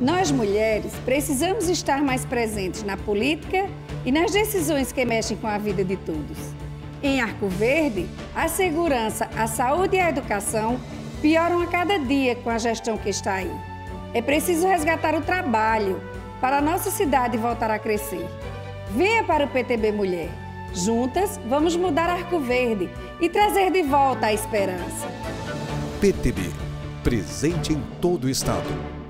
Nós, mulheres, precisamos estar mais presentes na política e nas decisões que mexem com a vida de todos. Em Arco Verde, a segurança, a saúde e a educação pioram a cada dia com a gestão que está aí. É preciso resgatar o trabalho para a nossa cidade voltar a crescer. Venha para o PTB Mulher. Juntas, vamos mudar Arco Verde e trazer de volta a esperança. PTB, presente em todo o estado.